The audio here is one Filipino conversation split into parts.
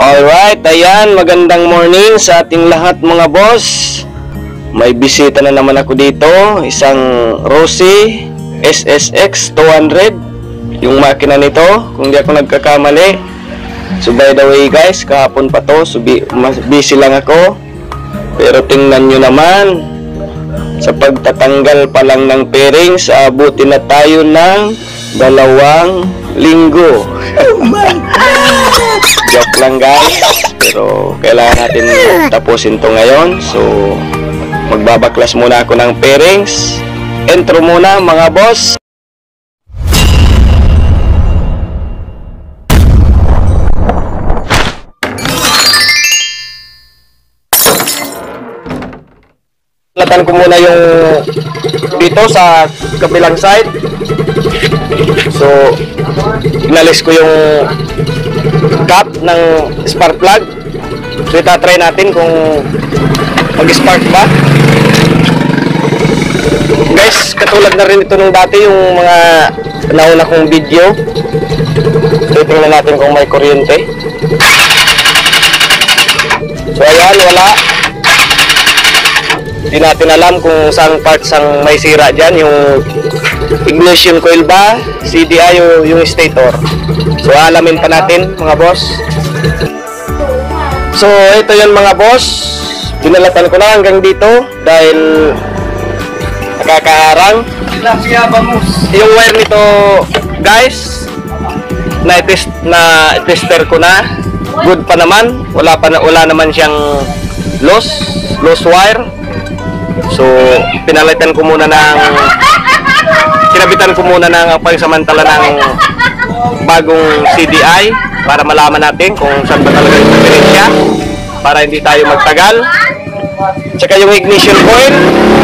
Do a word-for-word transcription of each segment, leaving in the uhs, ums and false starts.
Alright, ayan, magandang morning sa ating lahat mga boss. May bisita na naman ako dito, isang Rossi S S X two hundred, yung makina nito, kung di ako nagkakamali. So by the way guys, kahapon pa to, so mas busy lang ako. Pero tingnan nyo naman, sa pagtatanggal pa lang ng pairings, abutin na tayo ng dalawang linggo. Oh my God! Joke lang guys, pero kailangan natin tapusin to ngayon. So magbabaklas muna ako ng pairings. Intro muna mga boss. Latan ko muna yung dito sa kabilang side. So inalis ko yung cap ng spark plug. So itatry natin kung mag-spark ba. Guys, katulad na rin ito nung dati yung mga nauna kong video. So tingnan natin kung may kuryente. So ayan, wala. Hindi natin alam kung saan parts ang may sira dyan, yung ignition coil ba, C D I o yung stator. So alamin pa natin mga boss. So ito yun mga boss, pinalatan ko na hanggang dito dahil nakakaharang. Yung wire nito guys, na test na tester ko na, good pa naman, wala pa na, wala naman siyang loss loss wire. So pinalitan ko muna ng kinabitan ko muna ng pagsamantala ng bagong C D I para malaman natin kung saan ba talaga yung diferensya, para hindi tayo magtagal. Tsaka yung ignition coil,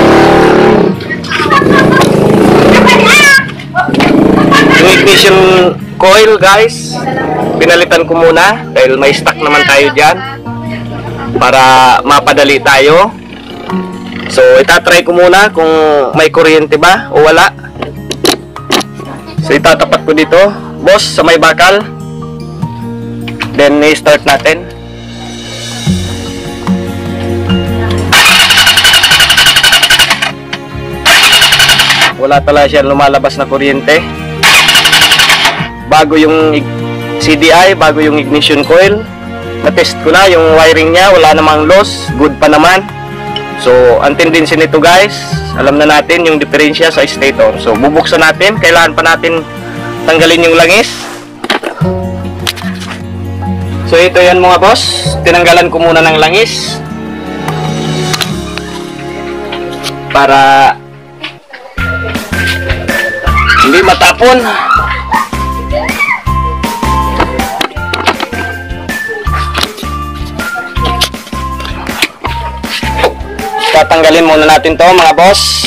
yung ignition coil guys, pinalitan ko muna dahil may stock naman tayo dyan para mapadali tayo. So itatry ko muna kung may kuryente ba o wala. So itatapat ko dito boss sa may bakal, then i-start natin. Wala talaga siya lumalabas na kuryente. Bago yung C D I, bago yung ignition coil, na-test ko na yung wiring niya, wala namang loss, good pa naman. So ang tendency nito guys, alam na natin yung diferensya sa stator. So bubuksan natin, kailangan pa natin tanggalin yung langis. So ito yan mga boss, tinanggalan ko muna ng langis para hindi matapon. Tatanggalin muna natin to mga boss.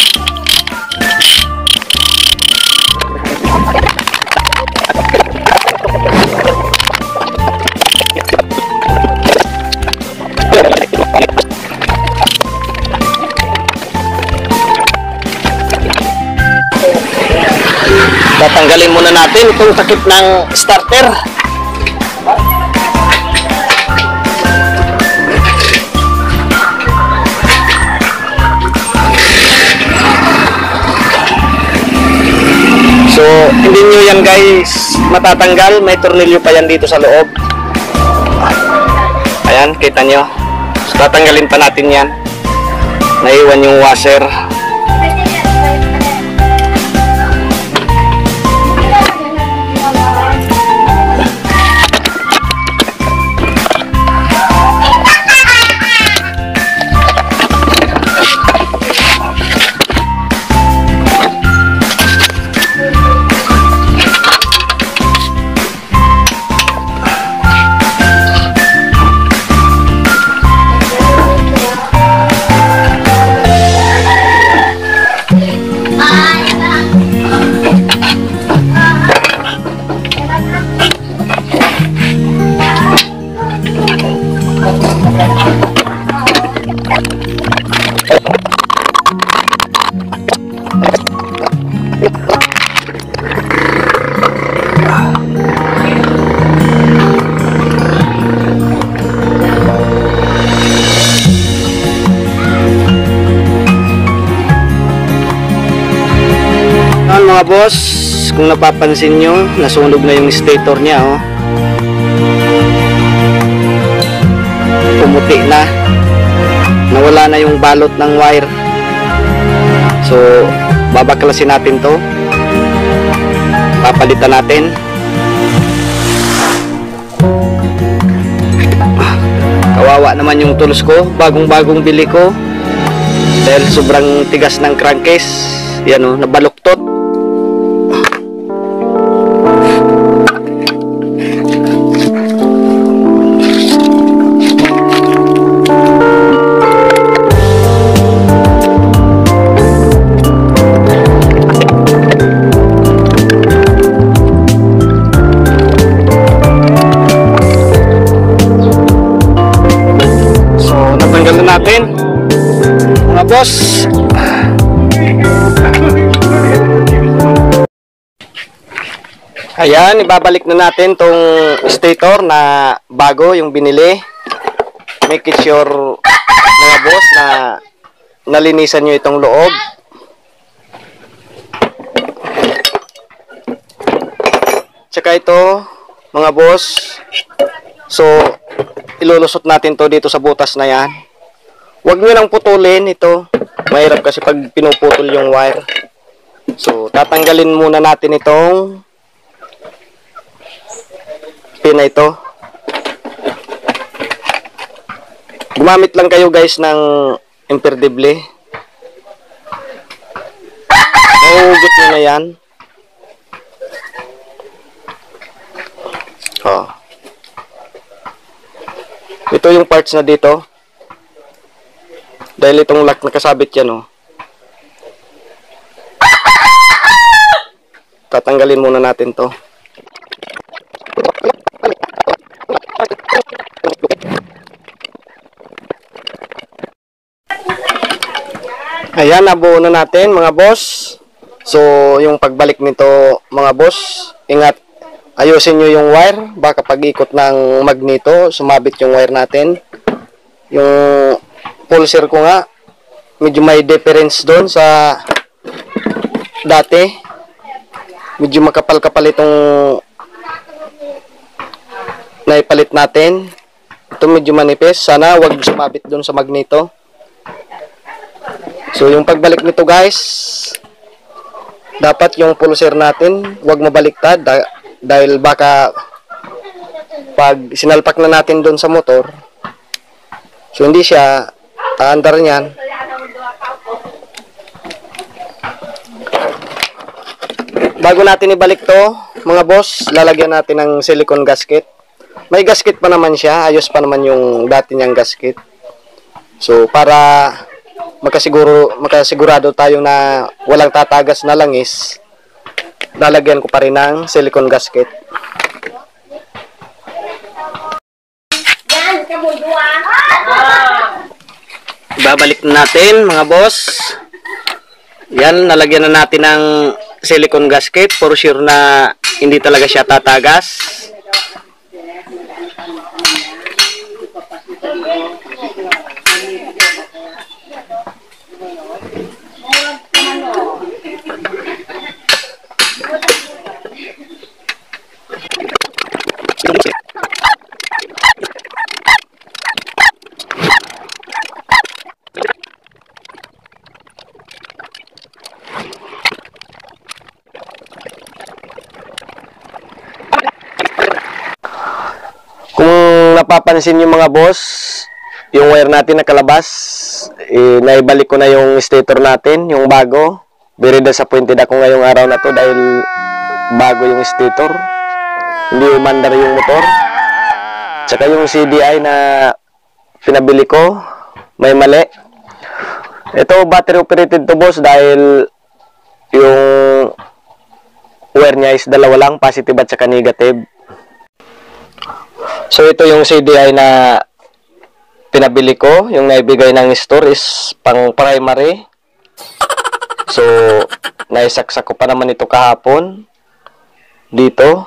Tatanggalin muna natin itong takip ng starter. So, hindi nyo yan guys matatanggal, may tornilyo pa yan dito sa loob. Ayan, kita nyo. So, tatanggalin pa natin yan. Naiwan yung washer. boss, kung napapansin nyo, nasunog na yung stator niya, oh. Pumuti na. Nawala na yung balot ng wire. So, babaklasin natin to. Papalitan natin. Kawawa naman yung tools ko. Bagong-bagong bili ko. Dahil sobrang tigas ng crankcase. Yan o, nabaluktot. Natin mga boss. Ayan, ibabalik na natin tong stator na bago yung binili. Make it sure mga boss na nalinisan nyo itong loob. Tsaka ito mga boss, so ilulusot natin to dito sa butas na yan. Huwag nyo lang putulin ito. Mahirap kasi pag pinuputol yung wire. So, tatanggalin muna natin itong pin na ito. Gumamit lang kayo guys ng imperdible. Mahugot nyo na yan. Oh. Ito yung parts na dito. Dahil itong lock na kasabit yan, oh. Tatanggalin muna natin to. Ayan, nabuo na natin mga boss. So, yung pagbalik nito mga boss, ingat, ayusin nyo yung wire. Baka pag-ikot ng magneto, sumabit yung wire natin. Yung pulser ko nga, medyo may difference doon sa dati. Medyo makapal-kapal itong naipalit natin. Ito medyo manipis. Sana wag sumabit doon sa magneto. So yung pagbalik nito guys, dapat yung pulser natin wag mabaliktad dah dahil baka pag sinalpak na natin doon sa motor, so hindi siya taandar niyan. Bago natin ibalik to, mga boss, lalagyan natin ng silicone gasket. May gasket pa naman siya, ayos pa naman yung dati niyang gasket. So, para makasiguro, makasigurado tayo na walang tatagas na langis, lalagyan ko pa rin ng silicone gasket. Babalik na natin mga boss. Yan, nalagyan na natin ng silicone gasket for sure na hindi talaga siya tatagas. Napapansin niyo mga boss, yung wire natin nakalabas, eh, naibalik ko na yung stator natin, yung bago. Very disappointed ako ngayong araw na to dahil bago yung stator, hindi umandar yung motor. Tsaka yung C D I na pinabili ko, may mali. Ito battery operated to boss dahil yung wire niya is dalawa lang, positive at saka negative. So ito yung C D I na pinabili ko, yung naibigay ng store is pang primary. So naisaksak ko pa naman ito kahapon dito.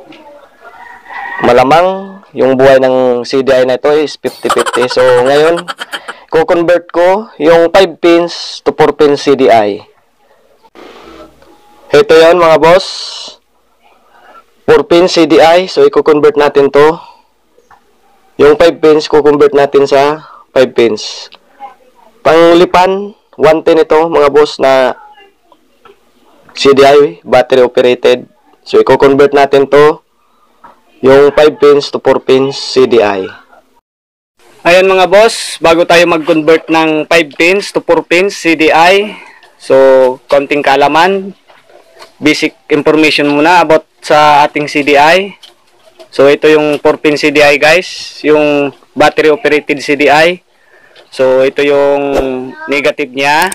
Malamang yung buhay ng C D I na ito is fifty fifty. So ngayon ko-convert ko yung five pins to four pins C D I. Ito yon mga boss. four pin C D I. So, i-convert natin to. Yung five pins, ko-convert natin sa five pins. Panglipan, one ten ito mga boss na C D I, battery operated. So, i-convert natin to. Yung five pins to four pins C D I. Ayan mga boss, bago tayo mag-convert ng five pins to four pins C D I. So, konting kaalaman. Basic information muna about sa ating C D I. So ito yung four pin C D I guys, yung battery operated C D I. So ito yung negative niya.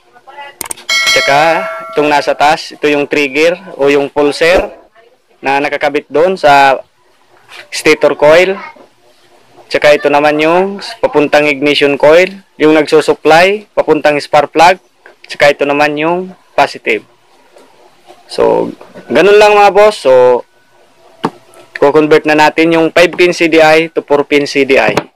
Tsaka itong nasa taas, ito yung trigger o yung pulser na nakakabit doon sa stator coil. Tsaka ito naman yung papuntang ignition coil, yung nagsusupply papuntang spark plug. Tsaka ito naman yung positive. So, ganun lang mga boss. So, ko-convert na natin yung five pin C D I to four pin C D I.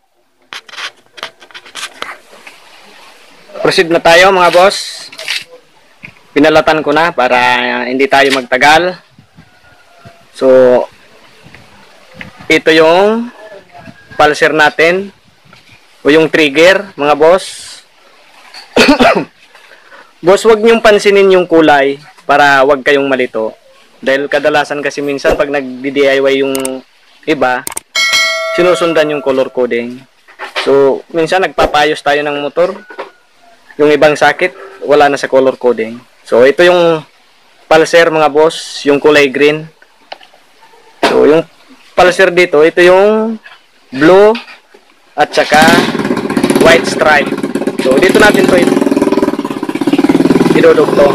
Proceed na tayo mga boss. Pinalatan ko na para hindi tayo magtagal. So, ito yung pulser natin o yung trigger mga boss. Boss, wag niyong pansinin yung kulay para wag kayong malito. Dahil kadalasan kasi minsan pag nag-D I Y yung iba, sinusundan yung color coding. So, minsan nagpapayos tayo ng motor. Yung ibang sakit, wala na sa color coding. So, ito yung pulser mga boss, yung kulay green. So, yung pulser dito, ito yung blue at saka white stripe. So, dito natin to idudugtong.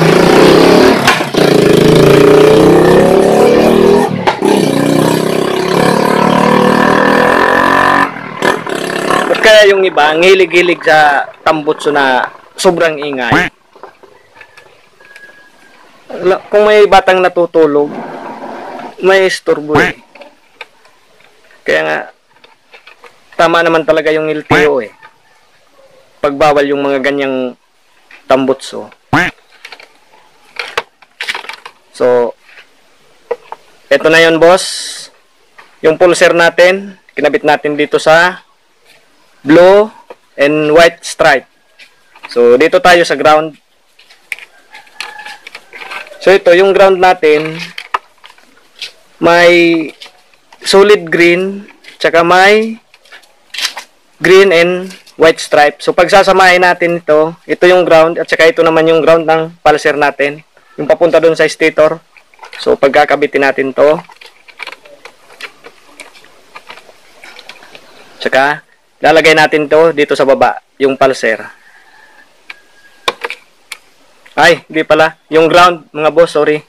Ba't kaya yung iba ngilig-gilig sa tambutso na sobrang ingay? Kung may batang natutulog, may istorbo eh. Kaya nga, tama naman talaga yung L T O eh. Pagbawal yung mga ganyang tambutso. So, eto na yon boss. Yung pulser natin, kinabit natin dito sa blue and white stripe. So, dito tayo sa ground. So, ito, yung ground natin, may solid green, tsaka may green and white stripe. So, pagsasamahin natin ito, ito yung ground, at saka ito naman yung ground ng pulser natin. Yung papunta doon sa stator. So, pagkakabitin natin to. Tsaka, lalagay natin to dito sa baba, yung pulser. Ay, hindi pala. Yung ground, mga boss, sorry.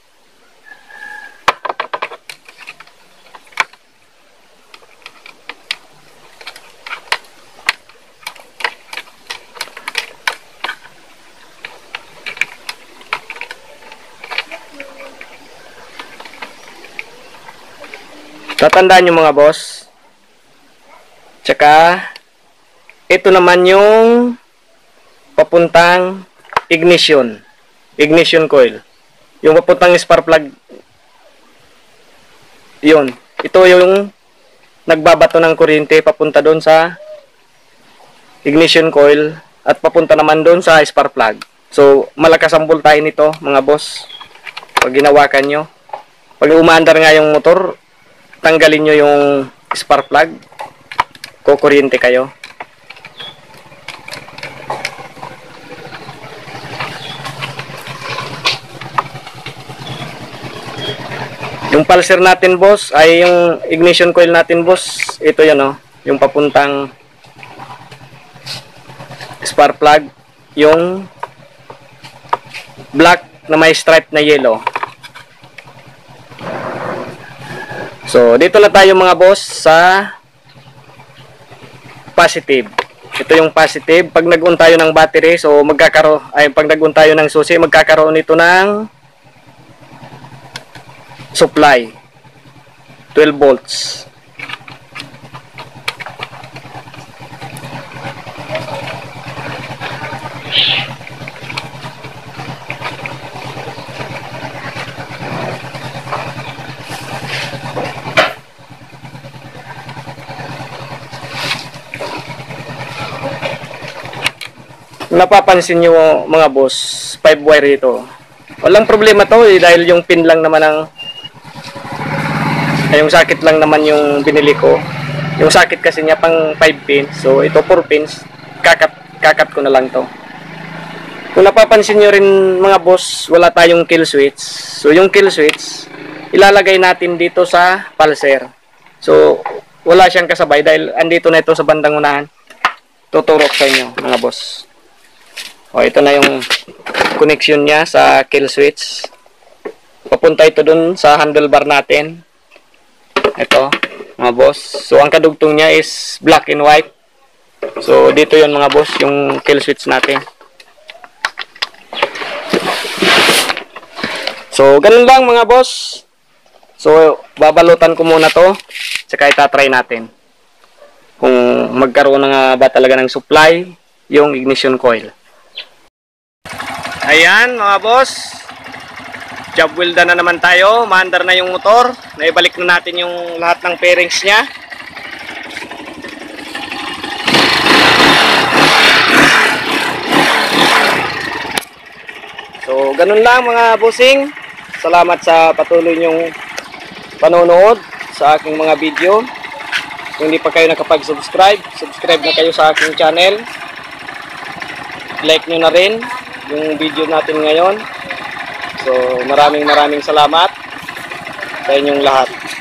Tatandaan nyo mga boss. Tsaka, ito naman yung papuntang ignition. Ignition coil. Yung papuntang spark plug. Yun. Ito yung nagbabato ng kuryente papunta doon sa ignition coil at papunta naman doon sa spark plug. So, malakas ang voltahe nito mga boss. Pag ginawakan nyo. Pag umaandar nga yung motor, tanggalin nyo yung spark plug, kukuryente kayo. Yung pulser natin boss, ay yung ignition coil natin boss, ito yan oh, yung papuntang spark plug, yung black na may stripe na yellow. So, dito na tayo mga boss sa positive. Ito yung positive. Pag nag-on tayo ng battery, so magkakaroon, ay pag nag-on tayo ng susi, magkakaroon ito ng supply. twelve volts. Napapansin nyo mga boss, five wire ito. Walang problema to eh, dahil yung pin lang naman ang ay, yung socket lang naman yung binili ko. Yung socket kasi niya pang five pins. So ito four pins. Kakat, kakat ko na lang to. Kung napapansin nyo rin mga boss, wala tayong kill switch. So yung kill switch, ilalagay natin dito sa pulser. So wala siyang kasabay dahil andito na ito sa bandang unahan. Tuturok sa inyo mga boss. O, ito na yung connection niya sa kill switch. Papunta ito dun sa handlebar natin. Ito, mga boss. So, ang kadugtong niya is black and white. So, dito yon mga boss, yung kill switch natin. So, ganun lang mga boss. So, babalutan ko muna to. Tsaka itatry natin. Kung magkaroon na nga ba talaga ng supply yung ignition coil. Ayan mga boss, job well done na naman tayo. Maandar na yung motor. Naibalik na natin yung lahat ng fairings nya. So ganun lang mga bossing. Salamat sa patuloy nyong panonood sa aking mga video. Kung hindi pa kayo nakapag-subscribe, subscribe na kayo sa aking channel. Like nyo na rin yung video natin ngayon. So maraming maraming salamat sa inyong lahat.